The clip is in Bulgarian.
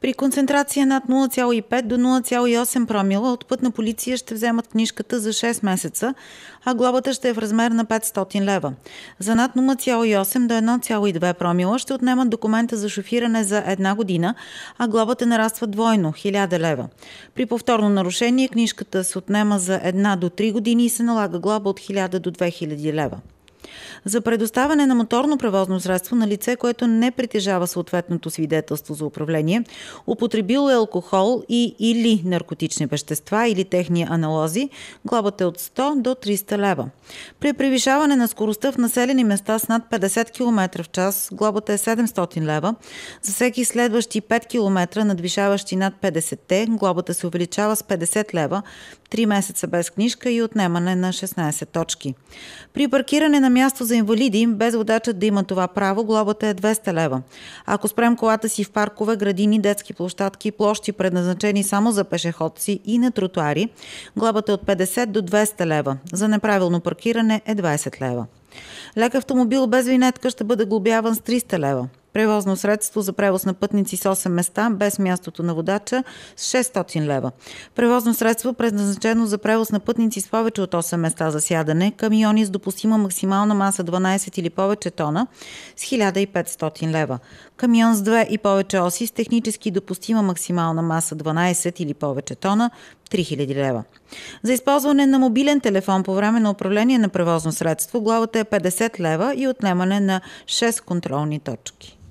При концентрация над 0,5 до 0,8 промила от Пътна полиция ще вземат книжката за 6 месеца, а глобата ще е в размер на 500 лева. За над 0,8 до 1,2 промила ще отнемат документа за шофиране за 1 година, а глобата нараства двойно – 1000 лева. При повторно нарушение книжката се отнема за 1 до 3 години и се налага глоба от 1000 до 2000 лева. За предоставяне на моторно превозно средство на лице, което не притежава съответното свидетелство за управление, употребило е алкохол или наркотични вещества или техни аналози, глобата е от 100 до 300 лева. При превишаване на скоростта в населени места с над 50 км в час, глобата е 700 лева. За всеки следващи 5 км, надвишаващи над 50-те, глобата се увеличава с 50 лева, 3 месеца без книжка и отнемане на 16 точки. При паркиране на място за инвалиди, без водачът да има това право, глобата е 200 лева. Ако спрем колата си в паркове, градини, детски площадки и площи, предназначени само за пешеходци и на тротуари, глобата е от 50 до 200 лева. За неправилно паркиране е 20 лева. Лек автомобил без винетка ще бъде глобяван с 300 лева. Превозно средство за превоз на пътници с 8 места, без мястото на водача, с 600 лева. Превозно средство, предназначено за превоз на пътници с повече от 8 места за сядане, камиони с допустима максимална маса 12 или повече тона, с 1500 лева. Камион с 2 и повече оси с технически допустима максимална маса 12 или повече тона, 3000 лева. За използване на мобилен телефон по време на управление на превозно средство, глобата е 50 лева и отнемане на 6 контролни точки.